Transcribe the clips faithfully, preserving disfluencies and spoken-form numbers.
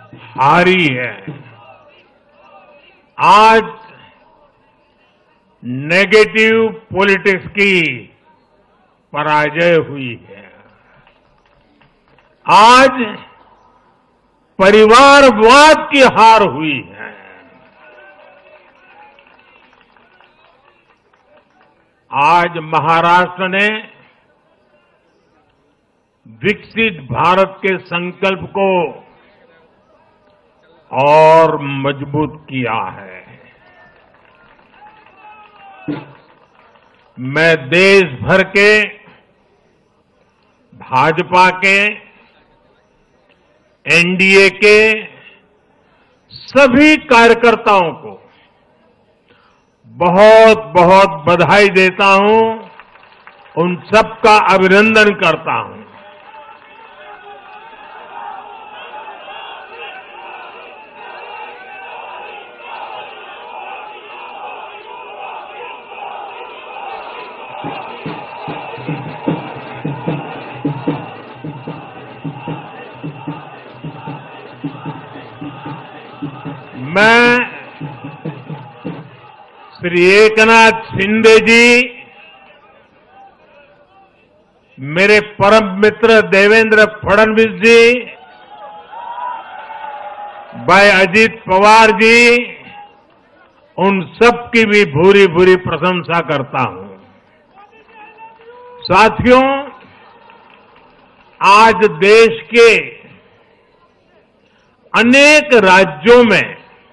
हारी है। आज नेगेटिव पॉलिटिक्स की पराजय हुई है। आज परिवारवाद की हार हुई है। आज महाराष्ट्र ने विकसित भारत के संकल्प को और मजबूत किया है। मैं देश भर के भाजपा के, एनडीए के सभी कार्यकर्ताओं को बहुत बहुत बधाई देता हूं, उन सबका अभिनंदन करता हूं। मैं श्री एकनाथ शिंदे जी, मेरे परम मित्र देवेंद्र फडणवीस जी, भाई अजीत पवार जी, उन सब की भी भूरी भूरी प्रशंसा करता हूं। साथियों, आज देश के अनेक राज्यों में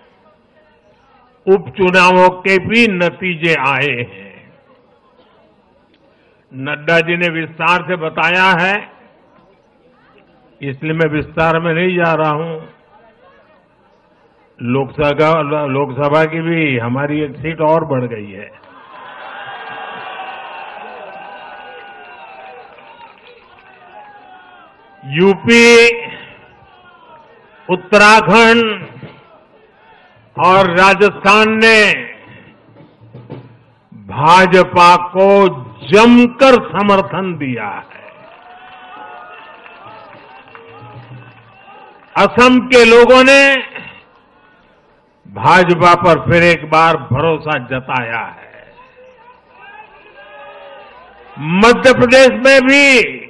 उपचुनावों के भी नतीजे आए हैं। नड्डा जी ने विस्तार से बताया है, इसलिए मैं विस्तार में नहीं जा रहा हूं। लोकसभा लोकसभा की भी हमारी एक सीट और बढ़ गई है। यूपी, उत्तराखंड और राजस्थान ने भाजपा को जमकर समर्थन दिया है। असम के लोगों ने भाजपा पर फिर एक बार भरोसा जताया है। मध्य प्रदेश में भी